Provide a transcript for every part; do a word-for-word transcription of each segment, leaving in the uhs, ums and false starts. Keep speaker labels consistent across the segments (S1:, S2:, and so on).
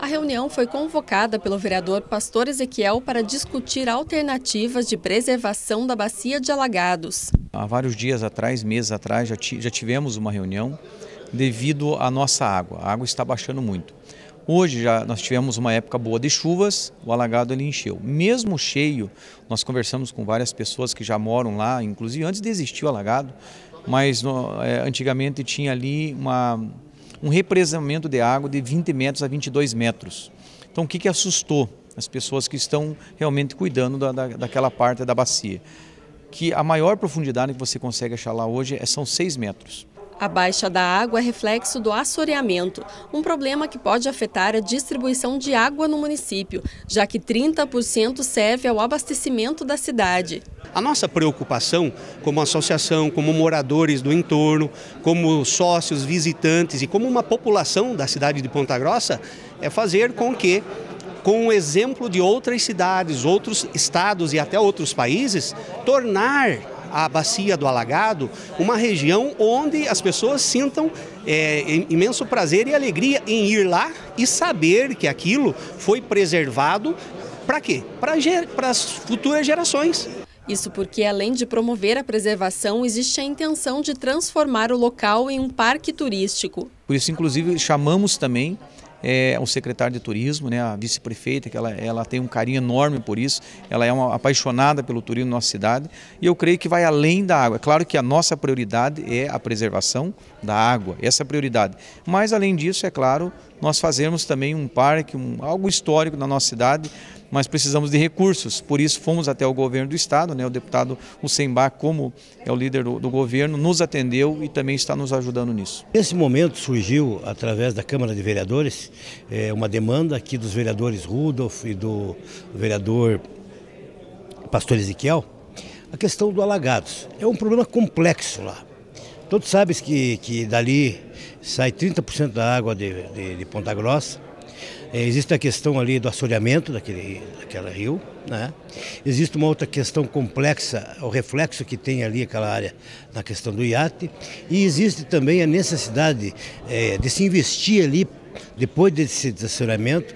S1: reunião foi convocada pelo vereador Pastor Ezequiel para discutir alternativas de preservação da bacia de alagados.
S2: Há vários dias atrás, meses atrás, já, já tivemos uma reunião devido à nossa água. A água está baixando muito. Hoje já nós tivemos uma época boa de chuvas, o alagado ele encheu. Mesmo cheio, nós conversamos com várias pessoas que já moram lá, inclusive antes de existir o alagado, mas no, é, antigamente tinha ali uma... um represamento de água de vinte metros a vinte e dois metros. Então o que, que assustou as pessoas que estão realmente cuidando da, da, daquela parte da bacia? Que a maior profundidade que você consegue achar lá hoje é, são seis metros.
S1: A baixa da água é reflexo do assoreamento, um problema que pode afetar a distribuição de água no município, já que trinta por cento serve ao abastecimento da cidade.
S3: A nossa preocupação como associação, como moradores do entorno, como sócios, visitantes e como uma população da cidade de Ponta Grossa é fazer com que, com o exemplo de outras cidades, outros estados e até outros países, tornar a bacia do alagado uma região onde as pessoas sintam é, imenso prazer e alegria em ir lá e saber que aquilo foi preservado para quê? Para as futuras gerações.
S1: Isso porque, além de promover a preservação, existe a intenção de transformar o local em um parque turístico.
S2: Por isso, inclusive, chamamos também é, o secretário de turismo, né, a vice-prefeita, que ela, ela tem um carinho enorme por isso, ela é uma apaixonada pelo turismo na nossa cidade e eu creio que vai além da água. É claro que a nossa prioridade é a preservação da água, essa é a prioridade. Mas, além disso, é claro, nós fazemos também um parque, um, algo histórico na nossa cidade, mas precisamos de recursos, por isso fomos até o governo do estado, né, o deputado Ucemba, como é o líder do, do governo, nos atendeu e também está nos ajudando nisso.
S4: Nesse momento surgiu, através da Câmara de Vereadores, é, uma demanda aqui dos vereadores Rudolf e do vereador Pastor Ezequiel, a questão do alagados. É um problema complexo lá. Todos sabem que, que dali sai trinta por cento da água de, de, de Ponta Grossa. É, existe a questão ali do assoreamento daquele, daquela rio, né? Existe uma outra questão complexa, o reflexo que tem ali aquela área na questão do iate. E existe também a necessidade é, de se investir ali, depois desse assoreamento,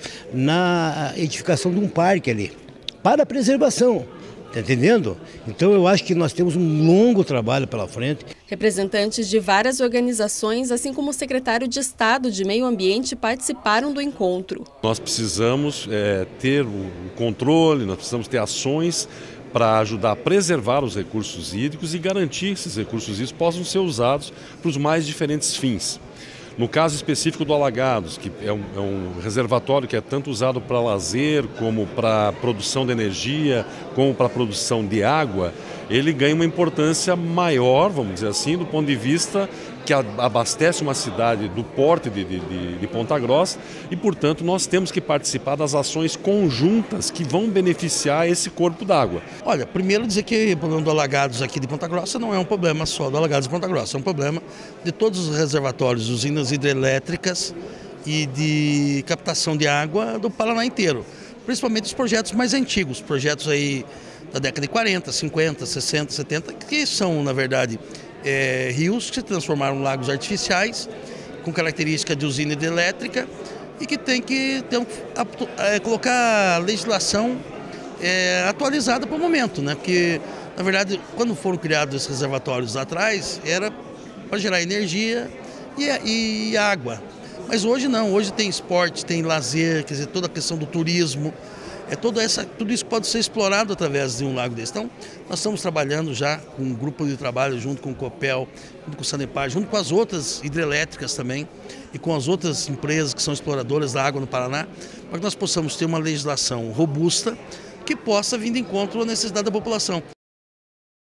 S4: na edificação de um parque ali, para a preservação. Está entendendo? Então eu acho que nós temos um longo trabalho pela frente.
S1: Representantes de várias organizações, assim como o secretário de Estado de Meio Ambiente, participaram do encontro.
S5: Nós precisamos é, ter o controle, nós precisamos ter ações para ajudar a preservar os recursos hídricos e garantir que esses recursos hídricos possam ser usados para os mais diferentes fins. No caso específico do Alagados, que é um, é um reservatório que é tanto usado para lazer, como para produção de energia, como para produção de água, ele ganha uma importância maior, vamos dizer assim, do ponto de vista que abastece uma cidade do porte de, de, de Ponta Grossa e, portanto, nós temos que participar das ações conjuntas que vão beneficiar esse corpo d'água.
S6: Olha, primeiro dizer que o problema do Alagados aqui de Ponta Grossa não é um problema só do Alagados de Ponta Grossa, é um problema de todos os reservatórios, usinas hidrelétricas e de captação de água do Paraná inteiro, principalmente os projetos mais antigos, projetos aí da década de quarenta, cinquenta, sessenta, setenta, que são, na verdade, É, rios que se transformaram em lagos artificiais, com característica de usina hidrelétrica e que tem que ter um, é, colocar a legislação é, atualizada para o momento, né? Porque, na verdade, quando foram criados esses reservatórios lá atrás, era para gerar energia e, e água. Mas hoje não, hoje tem esporte, tem lazer, quer dizer, toda a questão do turismo. É toda essa, tudo isso pode ser explorado através de um lago desse. Então, nós estamos trabalhando já com um grupo de trabalho junto com o Copel, junto com o Sanepar, junto com as outras hidrelétricas também e com as outras empresas que são exploradoras da água no Paraná, para que nós possamos ter uma legislação robusta que possa vir de encontro à necessidade da população.